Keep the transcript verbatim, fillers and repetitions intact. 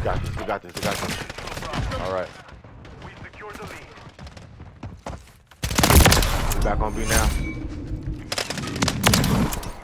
got this. We got this. We got this. All right. We secured the lead. We back on B now.